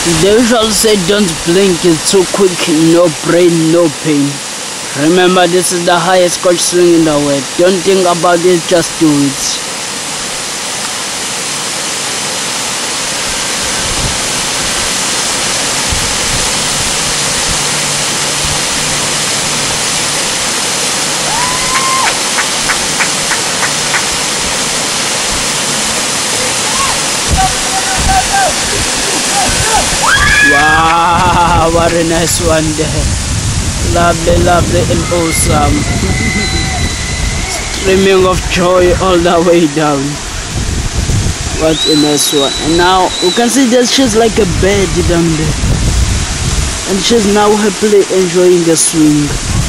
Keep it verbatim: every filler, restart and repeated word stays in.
They usually say don't blink, it's too quick, no brain, no pain. Remember, this is the highest Gorge swing in the world. Don't think about it, just do it. Wow, what a nice one there. Lovely, lovely and awesome. Streaming of joy all the way down. What a nice one. And now you can see that she's like a bird down there. And she's now happily enjoying the swing.